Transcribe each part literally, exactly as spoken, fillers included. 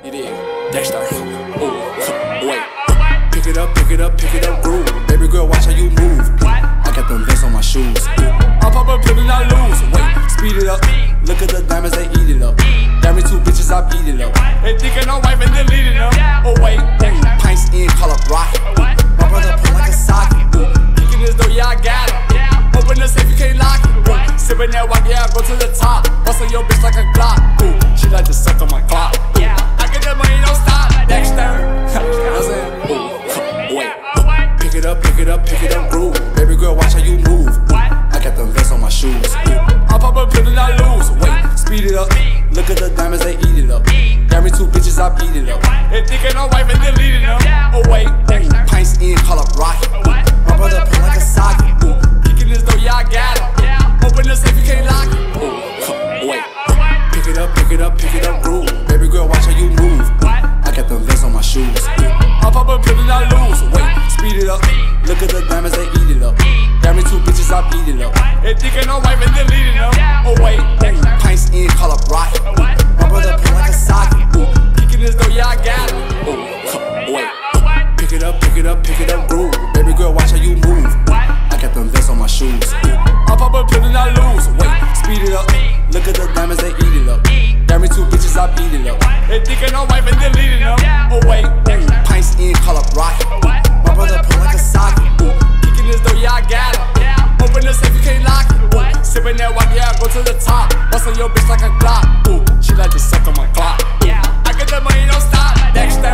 You dig? Dexter. Ooh, wait. Pick it up, pick it up, pick it up, groove. Baby girl, watch how you move. I got them vents on my shoes. I'll pop a pill and I lose. Wait, speed it up. Look at the diamonds, they eat it up. Got me two bitches, I beat it up. They thinking I'm wife and deleting them. Oh wait, ooh, pints in, call up rocket. My brother pull like a socket. Kicking this door, yeah, I got it. Open the safe, you can't lock it. Sippin' that walk, yeah, I go to the top. Bust on your bitch like a Glock. Ooh, she like to suck on my clock. Ooh, I get that money, don't stop. Dexter. I'm saying, ooh, wait. Pick it up, pick it up, pick it up, groove. Baby girl, watch how you move. I got them vents on my shoes. I'll pop a pill and I lose. Wait, speed it up. Look at the diamonds, they eat it up. Got me two bitches, I beat it up. They thinking I'm wife and deleting them. Oh wait, ooh, pints in, call up rocket. My brother pull like a socket. Ooh, kicking this door, yeah, I got it. Open the safe, you can't lock it. Ooh, wait. Pick it up, pick it up, pick it up, groove. Baby girl, watch how you move. I got them vents on my shoes. I'll pop a pill and I lose. Wait, speed it up. Look at the diamonds, they eat it up. Got me two bitches, I beat it up. They thinking I'm wife and deleting them. Oh wait, ooh, pints in, call up rocket. My brother pull like a socket. Ooh, kicking this door, yeah, I got it. Ooh, wait. Pick it up, pick it up, pick it up, groove. Baby girl, watch how you move. I got them vents on my shoes. I'll pop a pill and I lose. Wait, speed it up. Look at the diamonds, they eat it up. Got me two bitches, I beat it up. They thinking I'm wife and deleting them. Oh wait, ooh, pints in, call up rocket. My brother pull like a socket. Ooh, kicking this door, yeah, I got it. Open the safe, you can't lock it. Ooh, sippin' that walk, yeah, I go to the top. Bust on your bitch like a Glock. Ooh, she like to suck on my clock. Ooh, I get that money, don't stop. Dexter.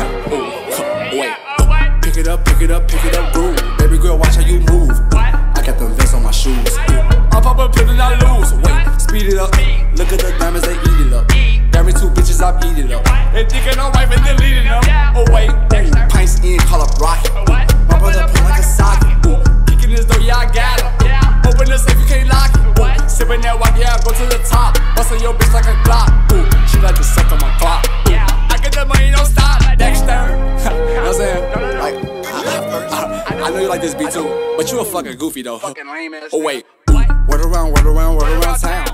Ooh, wait. Pick it up, pick it up, pick it up, groove. Baby girl, watch how you move. I got them vents on my shoes. I'll pop a pill and I lose. Wait, speed it up. Look at the diamonds, they eat it up. Got me two bitches, I beat it up. They thinking I'm wife and deleting them. Oh wait, ooh, pints in, call up rocket. My brother pull like a socket. Ooh, kicking this door, yeah, I got it. Open the safe, you can't lock it. Ooh, sippin' that walk, yeah, I go to the top. Bust on your bitch like a Glock. Ooh, she like to suck on my clock. Ooh, I get that money, don't stop. Dexter. You know what I'm saying? Like, I, I, I know you like this beat too, but you a fucking goofy though. Fucking lame ass. Oh wait, word around, word around, word around town.